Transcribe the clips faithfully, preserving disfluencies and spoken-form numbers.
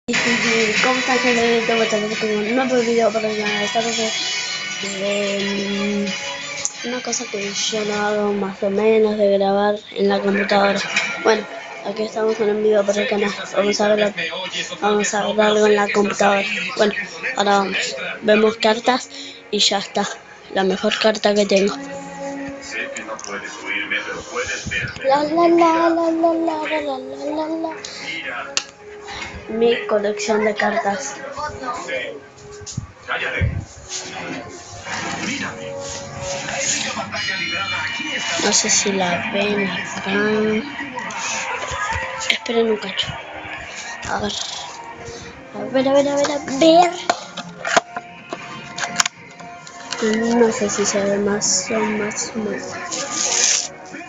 ¿Cómo están, gente de YouTube? Estamos con un nuevo video para el canal. Esta vez de una cosa que yo no hago más o menos, de grabar en la computadora. Bueno, aquí estamos en un video para el canal. Vamos a ver, vamos a ver algo en la computadora. Bueno, ahora vamos. Vemos cartas y ya está. La mejor carta que tengo. Sé que no puedes oírme, pero puedes verme. La la la la la la la la la la. Mira. Mi colección de cartas. Sí. Cállate. Mírame. No sé si la ven acá. Esperen un cacho. A ver. A ver, a ver, a ver, a ver. No sé si se ve más o más o menos.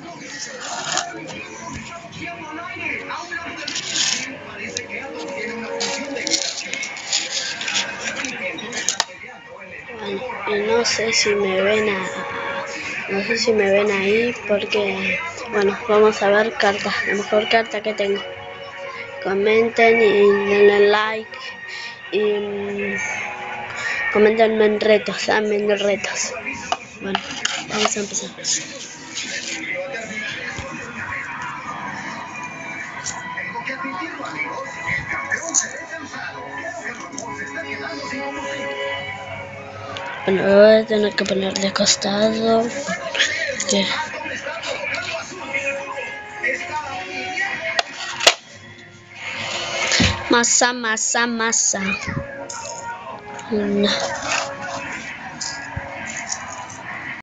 Bueno, y no sé si me ven a, no sé si me ven ahí porque, bueno, vamos a ver cartas, la mejor carta que tengo. Comenten y denle like y um, comentenme en retos, también de retos. Bueno, vamos a empezar. Tengo que admitirlo, amigos. El campeón se ve cansado. El rumor se está quedando sin combustible. Bueno, lo voy a tener que poner de costado. Que... Masa, masa, masa. No.